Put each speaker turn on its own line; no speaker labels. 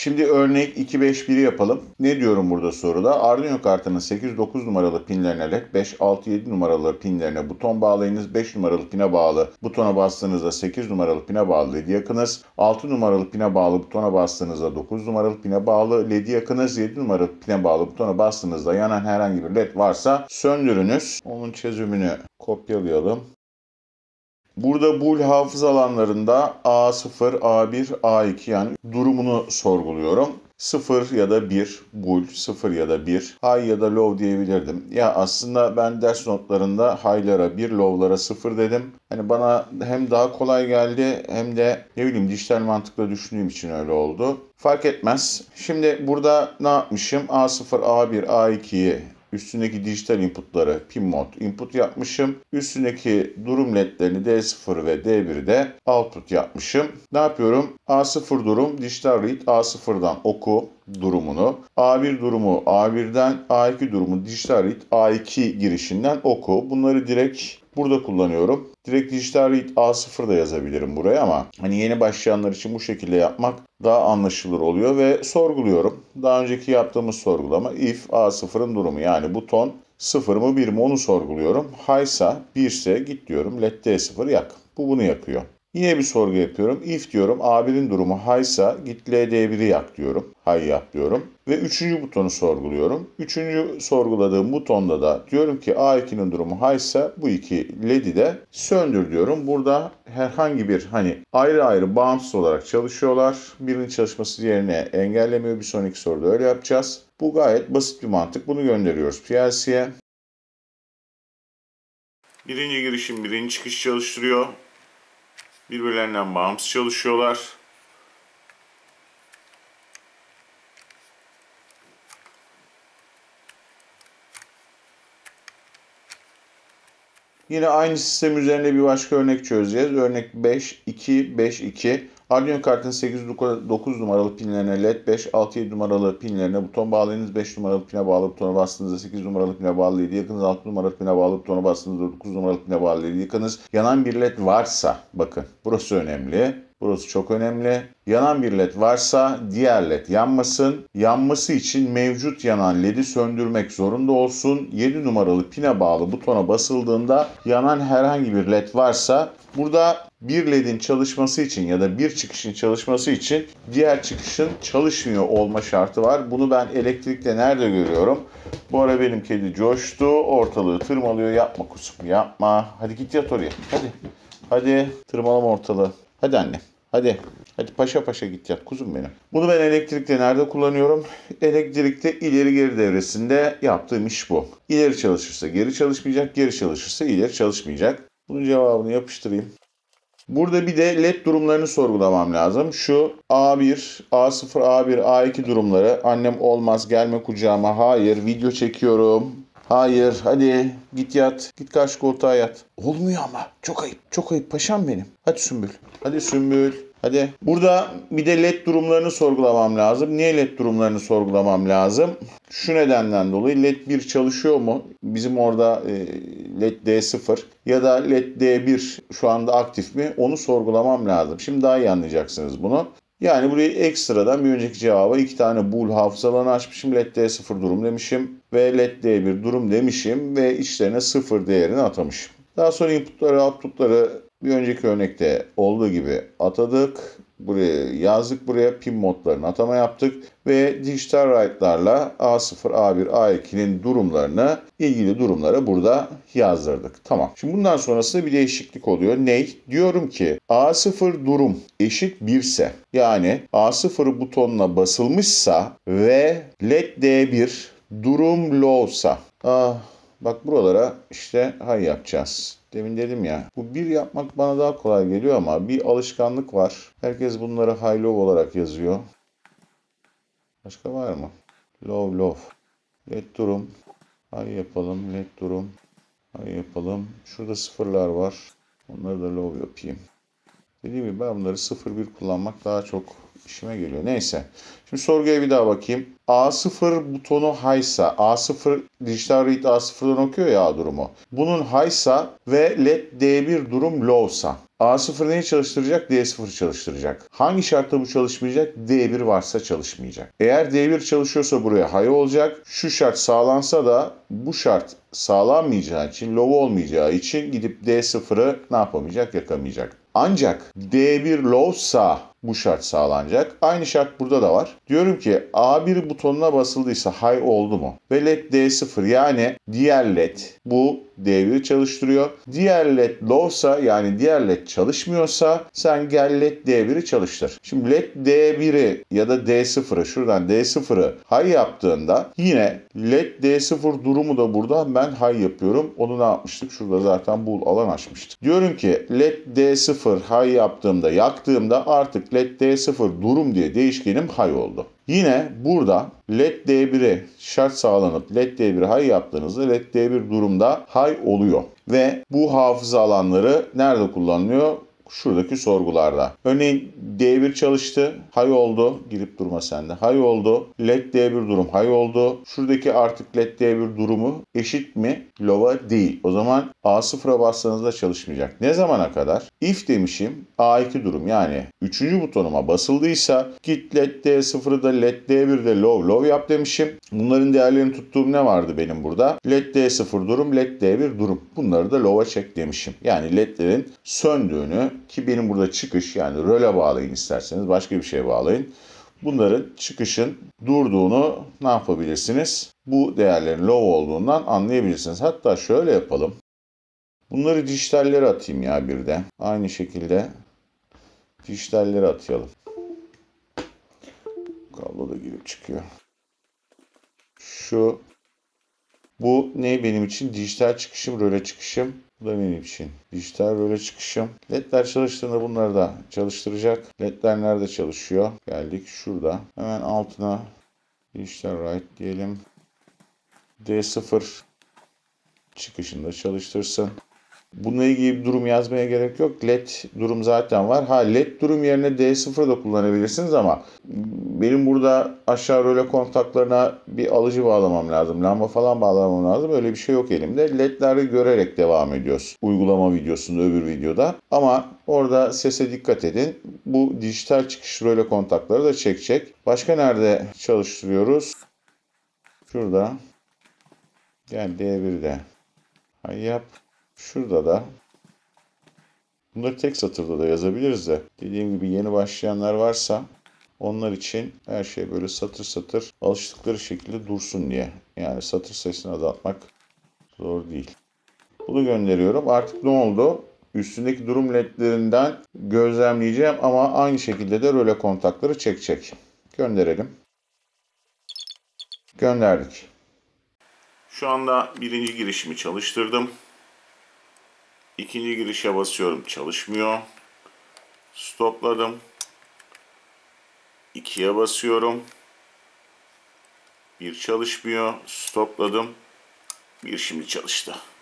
Şimdi örnek 2-5-1'i yapalım. Ne diyorum burada soruda? Arduino kartının 8-9 numaralı pinlerine led, 5-6-7 numaralı pinlerine buton bağlayınız. 5 numaralı pine bağlı butona bastığınızda 8 numaralı pine bağlı ledi yakınız. 6 numaralı pine bağlı butona bastığınızda 9 numaralı pine bağlı ledi yakınız. 7 numaralı pine bağlı butona bastığınızda yanan herhangi bir led varsa söndürünüz. Onun çözümünü kopyalayalım. Burada bool hafıza alanlarında A0, A1, A2 yani durumunu sorguluyorum. 0 ya da 1, bool, 0 ya da 1, high ya da low diyebilirdim. Ya aslında ben ders notlarında high'lara 1, low'lara 0 dedim. Hani bana hem daha kolay geldi hem de ne bileyim dijital mantıkla düşündüğüm için öyle oldu. Fark etmez. Şimdi burada ne yapmışım? A0, A1, A2'yi üstündeki dijital inputları pin mod input yapmışım. Üstündeki durum ledlerini D0 ve D1'i de output yapmışım. Ne yapıyorum? A0 durum dijital read A0'dan oku durumunu. A1 durumu A1'den, A2 durumu dijital read A2 girişinden oku. Bunları direkt burada kullanıyorum. Direkt dijital read A0 da yazabilirim buraya ama hani yeni başlayanlar için bu şekilde yapmak daha anlaşılır oluyor ve sorguluyorum. Daha önceki yaptığımız sorgulama if A0'ın durumu yani buton 0 mı 1 mi onu sorguluyorum. High'sa 1 ise git diyorum led D0 yak. Bu bunu yakıyor. Yine bir sorgu yapıyorum. If diyorum A1'in durumu high'sa git LD1'i yak diyorum. High yap diyorum. Ve üçüncü butonu sorguluyorum. Üçüncü sorguladığım butonda da diyorum ki A2'nin durumu high'sa bu iki LED'i de söndür diyorum. Burada herhangi bir hani ayrı ayrı bağımsız olarak çalışıyorlar. Birinin çalışması diğerini engellemiyor. Bir sonraki soruda öyle yapacağız. Bu gayet basit bir mantık. Bunu gönderiyoruz PLC'ye. Birinci girişim birinci çıkış çalıştırıyor. Birbirlerinden bağımsız çalışıyorlar. Yine aynı sistem üzerinde bir başka örnek çözeceğiz. Örnek 5-2-5-2. Arduino kartının 8-9 numaralı pinlerine led, 5-6-7 numaralı pinlerine buton bağlayınız. 5 numaralı pine bağlı butona bastığınızda 8 numaralı pine bağlı led yakınız. 6 numaralı pine bağlı butona bastığınızda 9 numaralı pine bağlı led yakınız. Yanan bir led varsa, bakın burası önemli. Burası çok önemli. Yanan bir led varsa diğer led yanmasın. Yanması için mevcut yanan ledi söndürmek zorunda olsun. 7 numaralı pine bağlı butona basıldığında yanan herhangi bir led varsa burada bir ledin çalışması için ya da bir çıkışın çalışması için diğer çıkışın çalışmıyor olma şartı var. Bunu ben elektrikte nerede görüyorum? Bu ara benim kedi coştu. Ortalığı tırmalıyor. Yapma kuzum yapma. Hadi git yat oraya. Hadi. Hadi tırmalama ortalığı. Hadi anne. Hadi. Hadi paşa paşa git yat kuzum benim. Bunu ben elektrikte nerede kullanıyorum? Elektrikte ileri geri devresinde yaptığım iş bu. İleri çalışırsa geri çalışmayacak, geri çalışırsa ileri çalışmayacak. Bunun cevabını yapıştırayım. Burada bir de led durumlarını sorgulamam lazım. Şu A1, A0, A1, A2 durumları. Annem olmaz gelme kucağıma. Hayır video çekiyorum. Hayır hadi git yat. Git karşı koltuğa yat. Olmuyor ama. Çok ayıp. Çok ayıp paşam benim. Hadi Sümbül. Hadi Sümbül. Hadi. Burada bir de led durumlarını sorgulamam lazım. Niye led durumlarını sorgulamam lazım? Şu nedenden dolayı led 1 çalışıyor mu? Bizim orada led D0 ya da led D1 şu anda aktif mi? Onu sorgulamam lazım. Şimdi daha iyi anlayacaksınız bunu. Yani buraya ekstradan bir önceki cevaba 2 tane bool hafızalarını açmışım. Led D0 durum demişim ve led D1 durum demişim ve içlerine 0 değerini atamışım. Daha sonra inputları, outputları bir önceki örnekte olduğu gibi atadık. Buraya yazdık, buraya pin modlarını atama yaptık ve dijital write'larla A0, A1, A2'nin durumlarını, ilgili durumları burada yazdırdık. Tamam. Şimdi bundan sonrasında bir değişiklik oluyor. Ney? Diyorum ki A0 durum eşit 1 ise yani A0 butonuna basılmışsa ve led D1 durum low'sa. Bak buralara işte hay yapacağız. Demin dedim ya bu bir yapmak bana daha kolay geliyor ama bir alışkanlık var. Herkes bunları high low olarak yazıyor. Başka var mı? Low low. Led durum. High yapalım. Led durum. High yapalım. Şurada sıfırlar var. Onları da low yapayım. Dediğim gibi ben bunları 0-1 kullanmak daha çok işime geliyor. Neyse. Şimdi sorguya bir daha bakayım. A0 butonu high'sa, A0 dijital read A0'dan okuyor ya A durumu. Bunun high'sa ve LED D1 durum low'sa. A0 neyi çalıştıracak? D0 çalıştıracak. Hangi şartta bu çalışmayacak? D1 varsa çalışmayacak. Eğer D1 çalışıyorsa buraya high olacak. Şu şart sağlansa da bu şart sağlanmayacağı için, low olmayacağı için gidip D0'ı ne yapamayacak? Yakamayacak. Ancak D1 low'sa bu şart sağlanacak. Aynı şart burada da var. Diyorum ki A1 butonuna basıldıysa high oldu mu? Ve LED D0 yani diğer LED bu D1'i çalıştırıyor. Diğer LED low'sa yani diğer LED çalışmıyorsa sen gel LED D1'i çalıştır. Şimdi LED D1'i ya da D0'ı şuradan D0'ı high yaptığında yine LED D0 durumu da burada ben high yapıyorum. Onu ne yapmıştık? Şurada zaten bu alan açmıştık. Diyorum ki LED D0 high yaptığımda yaktığımda artık LED D0 durum diye değişkenim high oldu. Yine burada LED D1'e şart sağlanıp LED D1'i high yaptığınızda LED D1 durumda high oluyor. Ve bu hafıza alanları nerede kullanılıyor? Şuradaki sorgularda. Örneğin D1 çalıştı, high oldu. Girip durma sende. High oldu. LED D1 durum high oldu. Şuradaki artık LED D1 durumu eşit mi? Low'a değil. O zaman A0'a bastığınızda çalışmayacak. Ne zamana kadar? If demişim A2 durum yani 3. butonuma basıldıysa git LED D0'ı da LED D1'de low yap demişim. Bunların değerlerini tuttuğum ne vardı benim burada? LED D0 durum, LED D1 durum. Bunları da low'a çek demişim. Yani LED'lerin söndüğünü ki benim burada çıkış yani röle bağlayın isterseniz başka bir şeye bağlayın. Bunların çıkışın durduğunu ne yapabilirsiniz? Bu değerlerin low olduğundan anlayabilirsiniz. Hatta şöyle yapalım. Bunları dijitallere atayım ya bir de. Aynı şekilde dijitallere atayalım. Kablo da girip çıkıyor. Bu ne benim için? Dijital çıkışım, röle çıkışım. Bu da benim için. Dijital röle çıkışım. LED'ler çalıştığında bunları da çalıştıracak. LED'ler nerede çalışıyor? Geldik şurada. Hemen altına dijital write diyelim. D0 çıkışında çalıştırsın. Bununla ilgili bir durum yazmaya gerek yok. LED durum zaten var. LED durum yerine D0 da kullanabilirsiniz ama benim burada aşağı röle kontaklarına bir alıcı bağlamam lazım. Lamba falan bağlamam lazım. Öyle bir şey yok elimde. LED'leri görerek devam ediyoruz. Uygulama videosunda öbür videoda. Ama orada sese dikkat edin. Bu dijital çıkış röle kontakları da çekecek. Başka nerede çalıştırıyoruz? Şurada. Gel D1'de. Yap. Şurada da. Bunları tek satırda da yazabiliriz de. Dediğim gibi yeni başlayanlar varsa onlar için her şey böyle satır satır alıştıkları şekilde dursun diye. Yani satır sayısını azaltmak zor değil. Bunu gönderiyorum. Artık ne oldu? Üstündeki durum ledlerinden gözlemleyeceğim ama aynı şekilde de röle kontakları çekecek. Gönderelim. Gönderdik. Şu anda birinci girişimi çalıştırdım. İkinci girişe basıyorum. Çalışmıyor. Stopladım. 2'ye basıyorum. 1 çalışmıyor. Stopladım. 1 şimdi çalıştı.